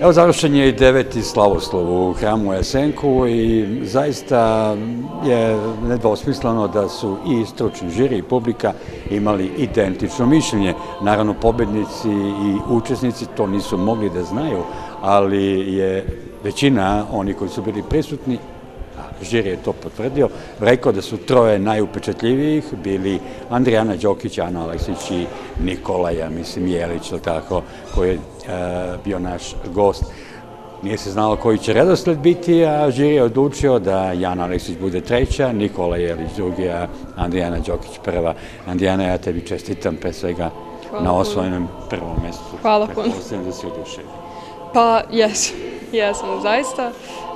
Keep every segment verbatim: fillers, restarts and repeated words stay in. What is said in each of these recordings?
Evo, završen je i deveti slavoslov u hramu u Jesenku i zaista je nedvosmisleno da su i stručni žiri i publika imali identično mišljenje. Naravno, pobednici i učesnici to nisu mogli da znaju, ali je većina oni koji su bili prisutni, a žiri je to potvrdio, rekao da su troje najupečatljivijih bili Andrijana Đokić, Ana Aleksić i Nikolaja, mislim, Jelić, tako, koji je bio naš gost. Nije se znalo koji će redosled biti, a žiri je odlučio da Jana Aleksić bude treća, Nikola Jelić drugi, a Andrijana Đokić prva. Andrijana, ja tebi čestitam pre svega na osvojenom prvom mestu. Hvala puno. Pretpostavljam da si oduševljen. Pa, jesam. Jesam, zaista.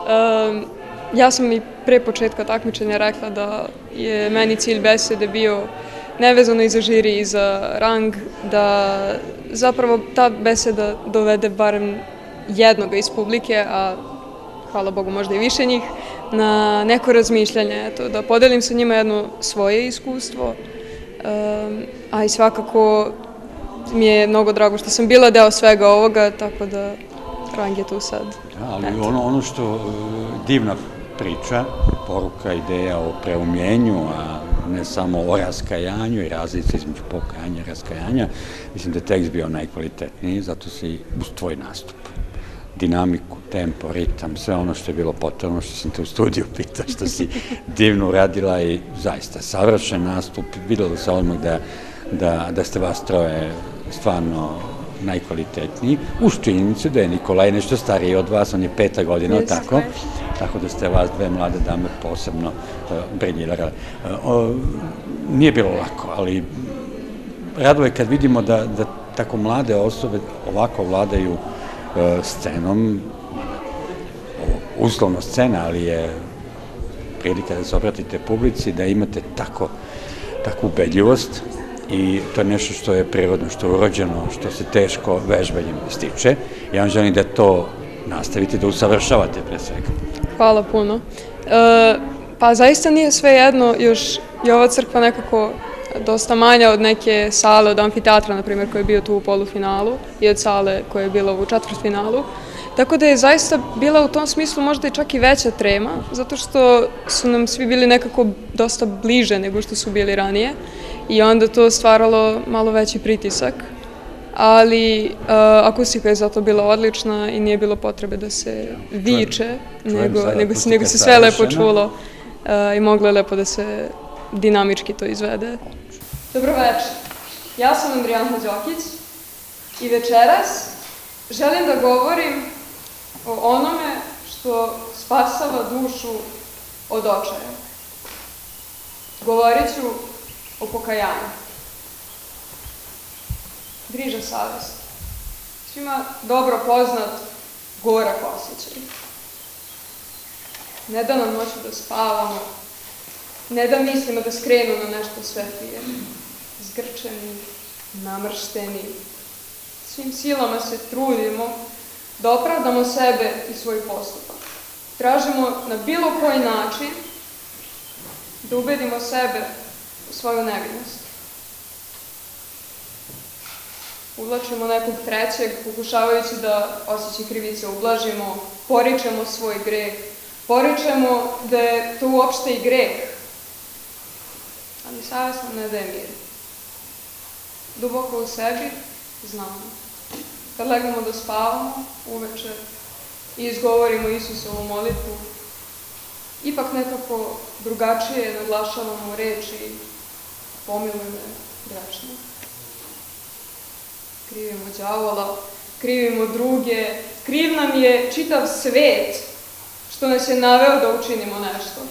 Ja sam i pre početka takmičenja rekla da je meni cilj besede bio nevezano i za žiri i za rang, da zapravo ta beseda dovede barem jednoga iz publike, a hvala Bogu možda i više njih, na neko razmišljanje, da podelim sa njima jedno svoje iskustvo, a i svakako mi je mnogo drago što sam bila deo svega ovoga, tako da rang je tu sad. Ali ono što divna priča, poruka, ideja o preumljenju, a ne samo o raskajanju i razlici između pokajanja i raskajanja, mislim da je tekst bio najkvalitetniji, zato si uz tvoj nastup. Dinamiku, tempo, ritam, sve ono što je bilo potrebno, što sam te u studiju pitao, što si divno uradila i zaista savršen nastup. Videlo se odmah da ste vas troje stvarno najkvalitetniji, uz činjenicu da je Nikolaj nešto stariji od vas, on je peta godina, tako, tako da ste vas dve mlade dame posebno briljirale. Nije bilo lako, ali raduje kad vidimo da tako mlade osobe ovako vladaju scenom, uslovno scena, ali je prilika da se obratite publici, da imate takvu ubedljivost i to je nešto što je prirodno, što je urođeno, što se teško vežbanjem stiče. Ja vam želim da to nastavite, da usavršavate pre svega. Hvala puno. Pa zaista nije sve jedno, još je ova crkva nekako dosta manja od neke sale, od amfiteatra, na primjer, koji je bio tu u polufinalu i od sale koja je bila u četvrtfinalu. Tako da je zaista bila u tom smislu možda i čak i veća trema, zato što su nam svi bili nekako dosta bliže nego što su bili ranije i onda to stvaralo malo veći pritisak. Ali akustika je zato bila odlična i nije bilo potrebe da se viče, nego se sve lepo čulo i moglo je lepo da se dinamički to izvede. Dobro večer, ja sam Andrijana Đokić i večeras želim da govorim o onome što spasava dušu od očaja. Govorit ću o pokajanju. Griža savest. Svima dobro poznat gorak osjećaj. Ne da nam noću da spavamo, ne da mislimo da skrenu na nešto svetlije. Zgrčeni, namršteni, svim silama se trudimo da opravdamo sebe i svoj postupak. Tražimo na bilo koji način da ubedimo sebe u svoju nevinost. Uvlačimo nekog trećeg, pokušavajući da osjećaj krivice ublažimo, poričemo svoj greh, poričemo da je to uopšte i greh, ali savest nam ne daje mir. Duboko u sebi znamo. Kad legnemo da spavamo uveče i izgovorimo Isusovu molitvu, ipak nekako drugačije naglašavamo reči pomiluj me grešno. Krivimo đavola, krivimo druge, kriv nam je čitav svet što nas je naveo da učinimo nešto.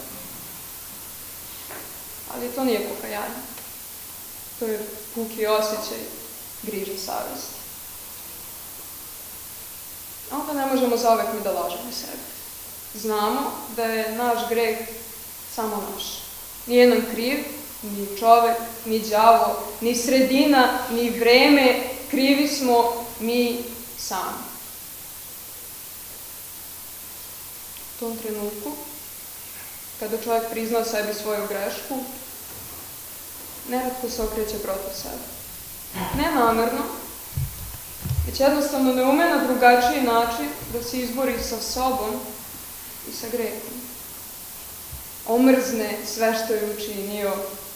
Ali to nije pokajanje. To je puki osjećaj griže savesti. A onda ne možemo zauvek mi da lažemo sebe. Znamo da je naš greh samo naš. Nije nam kriv ni čovek, ni đavo, ni sredina, ni vreme, krivi smo mi sami. U tom trenutku, kada čovjek prizna sebi svoju grešku, neretko se okreće protiv sebe. Ne namerno, već jednostavno ne ume na drugačiji način da se izbori sa sobom i sa grehom. Omrzne sve što je učinio,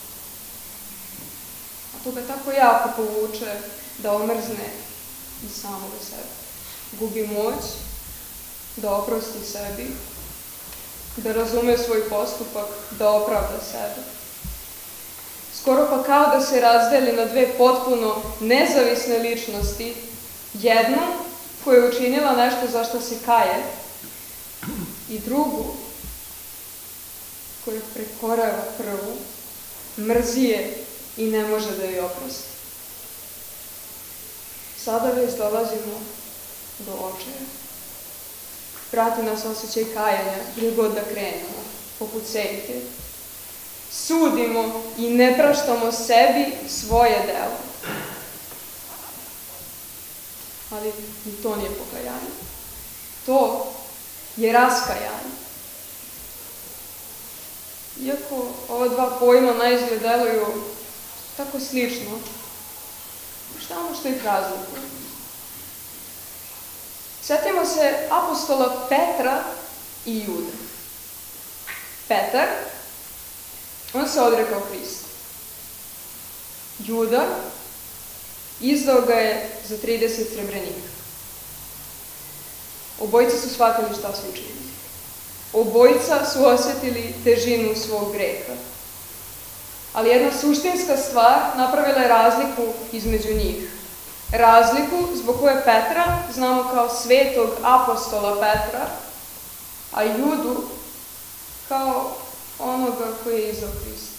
a to ga tako jako povuče da omrzne i samoga sebe. Gubi moć da oprosti sebi, da razume svoj postupak, da opravda sebe. Skoro pa kao da se razdeli na dve potpuno nezavisne ličnosti, jednu koja je učinila nešto za što se kaje i drugu koja prekorava prvu, mrzi je i ne može da joj oprosti. Sada već dolazimo do očaja. Prati nas osjećaj kajanja, gdje god da krenemo, poput senke. Sudimo i ne praštamo sebi svoje delo. Ali i to nije pokajanje. To je raskajanje. Iako ova dva pojma naizgled deluju tako slično, šta ono što ih razlikuje? Sjetimo se apostola Petra i Jude. Petar, on se odrekao Hrista. Juda, izdao ga je za trideset srebrenika. Obojica su shvatili šta su učinili. Obojica su osjetili težinu svog greha. Ali jedna suštinska stvar napravila je razliku između njih. Razliku zbog koje Petra znamo kao svetog apostola Petra, a Judu kao onoga koji je izdao Hrista.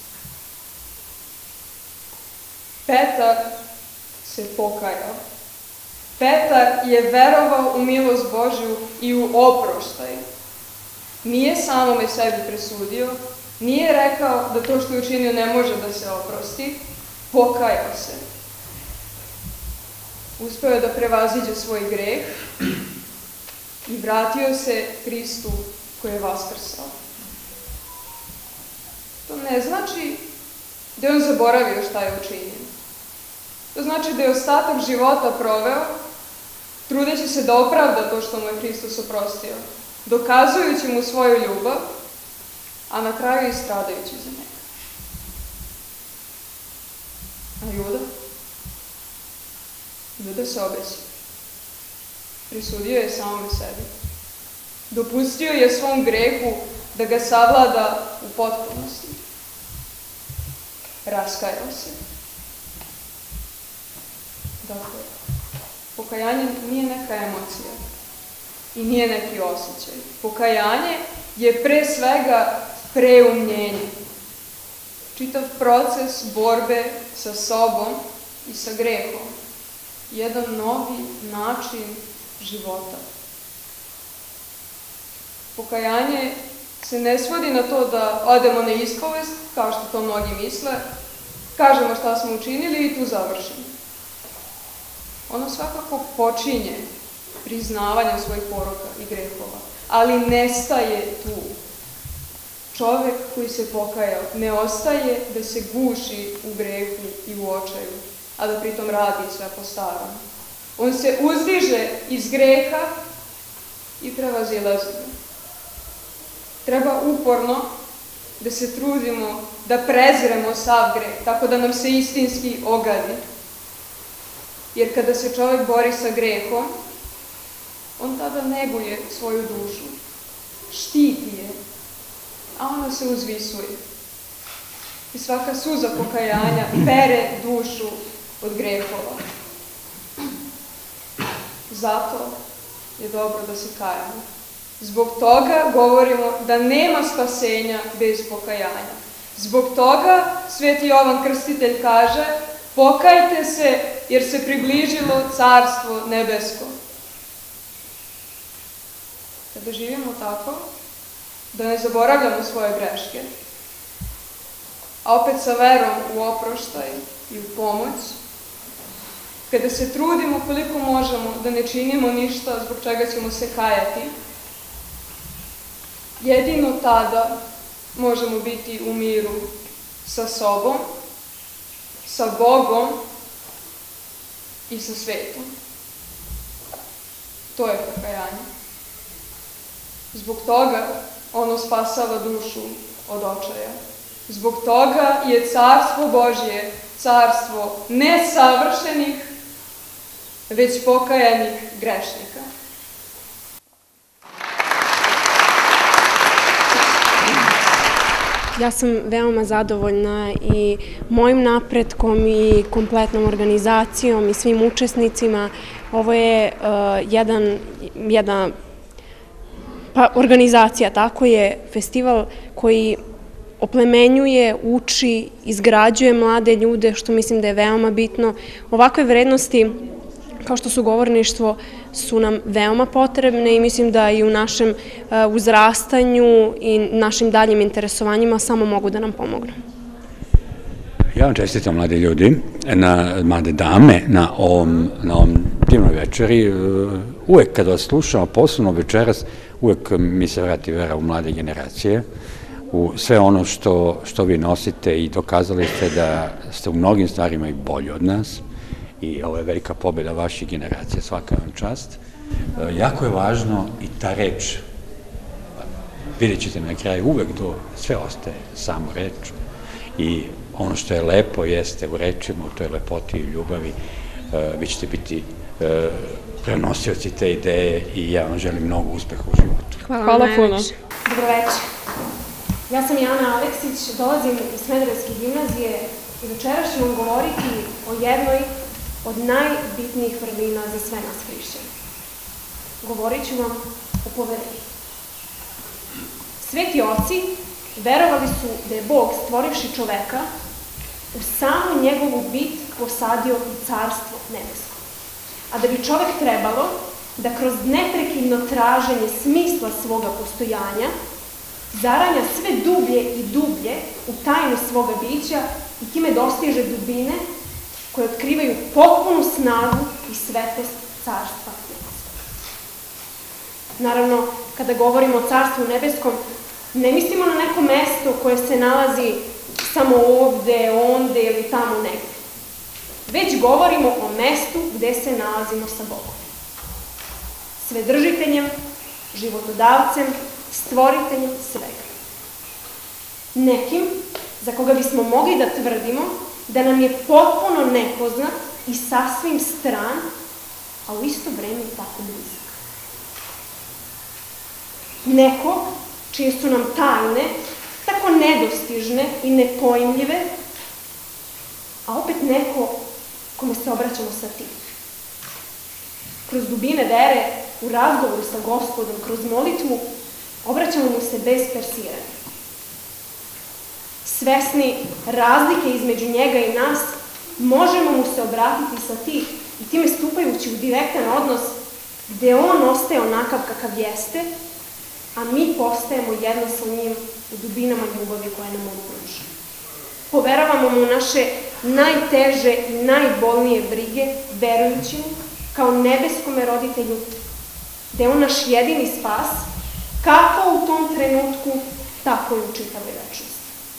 Petar se pokajao. Petar je verovao u milost Božju i u oproštaj. Nije samome sebi presudio, nije rekao da to što je učinio ne može da se oprosti, pokajao se. Uspeo je da prevaziđe svoj greh i vratio se Hristu koji je vaskrsao. To ne znači da je on zaboravio šta je učinio. To znači da je ostatak života proveo trudeći se da opravda to što mu je Hristos oprostio, dokazujući mu svoju ljubav, a na kraju i stradajući za njega. A Juda? Juda se obesio. Prisudio je samome sebi. Dopustio je svom grehu da ga savlada u potpunosti. Raskajao se. Dakle, pokajanje nije neka emocija i nije neki osjećaj. Pokajanje je pre svega preumljenje. Čitav proces borbe sa sobom i sa grehom. Jedan novi način života. Pokajanje se ne svodi na to da odemo na ispovest, kao što to mnogi misle, kažemo šta smo učinili i tu završimo. Ono svakako počinje priznavanjem svojih poroka i grehova, ali nestaje tu. Čovek koji se pokajao ne ostaje da se guši u grehu i u očaju, a da pritom radi sve po starom. On se uzdiže iz greha i prevazilazi ga. Treba uporno da se trudimo da preziremo sav greh, tako da nam se istinski ogadi. Jer kada se čovek bori sa grehom, on tada neguje svoju dušu, štiti je, a ona se uzvisuje. I svaka suza pokajanja pere dušu od grehova. Zato je dobro da se kajamo. Zbog toga govorimo da nema spasenja bez pokajanja. Zbog toga Sveti Jovan Krstitelj kaže: pokajte se jer se približilo Carstvo nebesko. Kada živimo tako, da ne zaboravljamo svoje greške, a opet sa verom u oproštaj i u pomoć, kada se trudimo koliko možemo da ne činimo ništa zbog čega ćemo se kajati, jedino tada možemo biti u miru sa sobom, sa Bogom i sa svetom. To je pokajanje. Zbog toga ono spasava dušu od očaja. Zbog toga je carstvo Božje carstvo ne savršenih, već pokajanih grešnika. Ja sam veoma zadovoljna i mojim napretkom i kompletnom organizacijom i svim učesnicima. Ovo je uh, jedan, jedna pa, organizacija, tako je, festival koji oplemenjuje, uči, izgrađuje mlade ljude, što mislim da je veoma bitno. Ovakve vrednosti, kao što su govorništvo, su nam veoma potrebne i mislim da i u našem uzrastanju i našim daljim interesovanjima samo mogu da nam pomognu. Ja vam čestitam, mladi ljudi, na, mlade dame, na ovom, na ovom divnoj večeri. Uvek kada vas slušamo, posebno večeras, uvek mi se vrati vera u mlade generacije, u sve ono što, što vi nosite i dokazali ste da ste u mnogim stvarima i bolji od nas. I ovo je velika pobjeda vaših generacija, svaka vam čast. Jako je važno i ta reč. Vidjet ćete na kraju, uvek do sve ostaje samo reč. I ono što je lepo jeste u rečima, u toj lepoti i ljubavi. Vi ćete biti prenosioci te ideje i ja vam želim mnogo uspeha u životu. Hvala, Hvala puno. Dobro večer. Ja sam Jana Aleksić, dolazim iz Smederevske gimnazije i večeras ću vam govoriti o jednoj od najbitnijih vrlina za sve nas hrišćane. Govorit ću vam o poverenju. Sveti oci verovali su da je Bog, stvorivši čoveka, u samu njegovu bit posadio i carstvo nebesko. A da bi čovek trebalo da kroz neprekidno traženje smisla svoga postojanja zaranja sve dublje i dublje u tajnu svoga bića i time dostiže dubine koje otkrivaju potpunu snagu i svetost carstva nebeskog. Naravno, kada govorimo o carstvu nebeskom, ne mislimo na neko mesto koje se nalazi samo ovde, onde ili tamo negde. Već govorimo o mestu gde se nalazimo sa Bogom. Svedržiteljem, životodavcem, stvoriteljem svega. Nekim za koga bismo mogli da tvrdimo da nam je potpuno nepoznat i sasvim stran, a u isto vreme i tako blizak. Neko čije su nam tajne tako nedostižne i nepojmljive, a opet neko kome se obraćamo sa tim. Kroz dubine vere, u razgovoru sa Gospodom, kroz molitvu, obraćamo mu se bez persiranja. Svesni razlike između njega i nas, možemo mu se obratiti sa ti i time stupajući u direktan odnos gde on ostaje onakav kakav jeste, a mi postajemo jedno sa njim u dubinama ljubavi koje nam on pruža. Poveravamo mu naše najteže i najbolnije brige, verujući mu kao nebeskome roditelju, da je on naš jedini spas, kako u tom trenutku, tako i u čitavoj večnosti.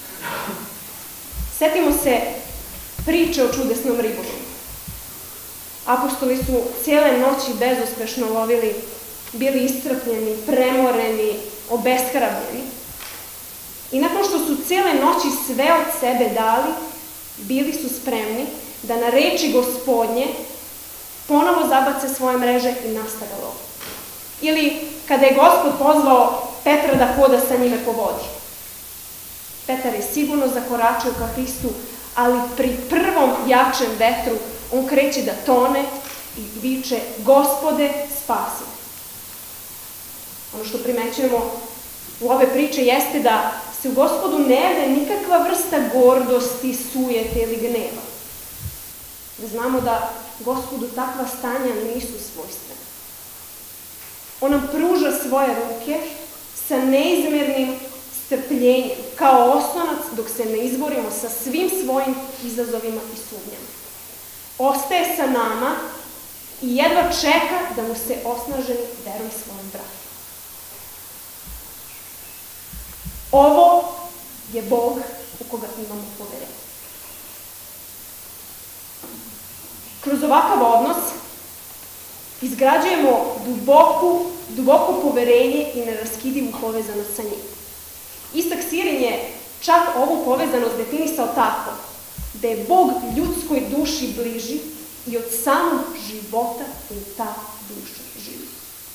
Setimo se priče o čudesnom ribolovu. Apostoli su cijele noći bezuspešno lovili, bili iscrpljeni, premoreni, obeshrabljeni. I nakon što su cijele noći sve od sebe dali, bili su spremni da na reči Gospodnje ponovo zabace svoje mreže i nastave lov. Ili kada je Gospod pozvao Petra da hoda sa njime po vodi. Petar je sigurno zakoračio ka Hristu, ali pri prvom jačem vetru on kreće da tone i viče: Gospode, spasi me. Ono što primećujemo u ove priče jeste da se u Gospodu ne javlja nikakva vrsta gordosti, sujete ili gneva. Da znamo da Gospodu takva stanja nisu svojstvena. On nam pruža svoje ruke sa neizmernim strpljenjem, kao oslonac dok se ne izborimo sa svim svojim izazovima i sumnjama. Ostaje sa nama i jedva čeka da mu se osnaženi veruje svojom bratu. Ovo je Bog u koga imamo poverenje. Kroz ovakav odnos izgrađujemo duboku, duboko poverenje i neraskidivu povezanost sa njim. Isaac Sirin je čak ovu povezanost definisao tako da je Bog ljudskoj duši bliži i od samog života koju ta duša živi.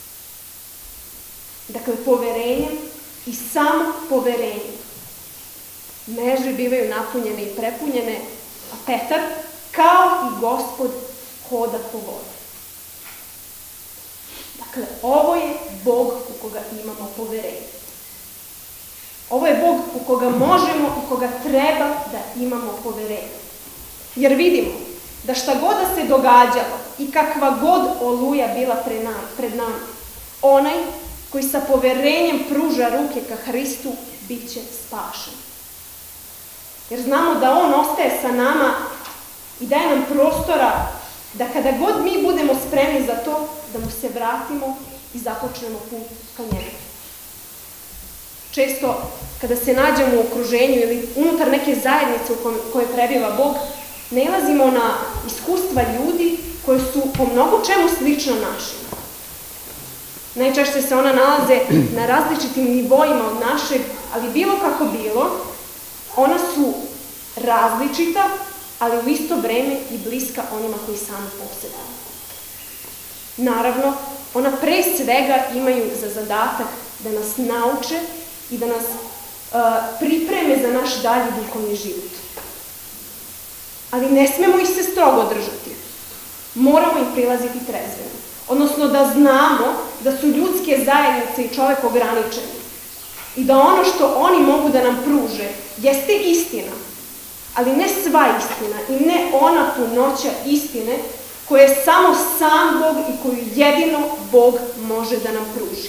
Dakle, poverenje i samo poverenje. Meže bivaju napunjene i prepunjene, a Petar, kao i Gospod, hoda po vodi. Dakle, ovo je Bog u koga imamo poverenje. Ovo je Bog u koga možemo i koga treba da imamo poverenje. Jer vidimo da šta god da se događalo i kakva god oluja bila pred nama, onaj koji sa poverenjem pruža ruke ka Hristu, bit će spašen. Jer znamo da on ostaje sa nama i daje nam prostora da kada god mi budemo spremni za to, da mu se vratimo i započnemo put ka njemu. Često, kada se nađemo u okruženju ili unutar neke zajednice u kojoj prebiva Bog, nailazimo na iskustva ljudi koji su po mnogo čemu slično našima. Najčešće se ona nalaze na različitim nivoima od našeg, ali bilo kako bilo, ona su različita, ali u isto vreme i bliska onima koji sami posjeduju. Naravno, ona pre svega imaju za zadatak da nas nauče i da nas uh, pripreme za naš dalji duhovni život. Ali ne smemo ih se strogo držati. Moramo im prilaziti trezveno. Odnosno da znamo da su ljudske zajednice i čovek ograničeni. I da ono što oni mogu da nam pruže jeste istina, ali ne sva istina i ne ona punoća istine koje je samo sam Bog i koju jedino Bog može da nam pruži.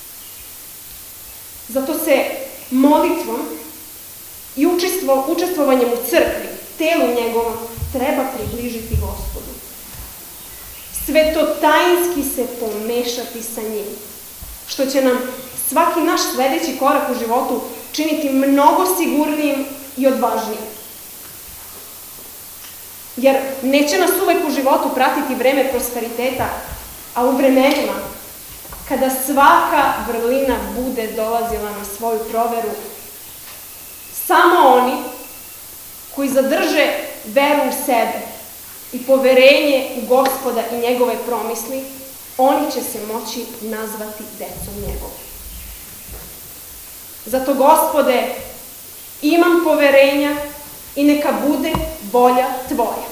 Zato se molitvom i učestvovanjem u crkvi, telu njegovom, treba približiti Gospodu. Svetotajinski se pomešati sa njim, što će nam svaki naš sledeći korak u životu činiti mnogo sigurnijim i odvažnijim. Jer neće nas uvek u životu pratiti vreme prosperiteta, a u vremenima kada svaka vrlina bude dolazila na svoju proveru, samo oni koji zadrže veru u sebe i poverenje u Gospoda i njegove promisli, oni će se moći nazvati decom njegovom. Zato, Gospode, imam poverenja i neka bude volja Tvoja.